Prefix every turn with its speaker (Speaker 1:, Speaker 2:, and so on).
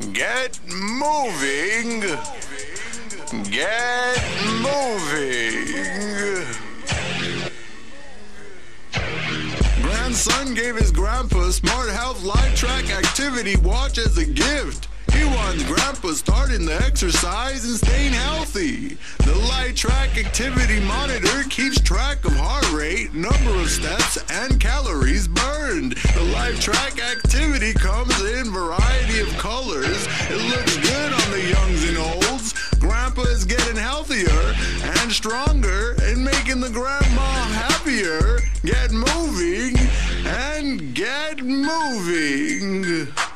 Speaker 1: Get moving. Get moving. Grandson gave his grandpa Smart Health Lifetrak activity watch as a gift. He wants grandpa starting the exercise and staying healthy. The Lifetrak activity monitor keeps track of heart rate, number of steps, and calories burned. The Lifetrak activity comes in variety of colors. It looks good on the youngs and olds. Grandpa is getting healthier and stronger and making the grandma happier. Get moving and get moving.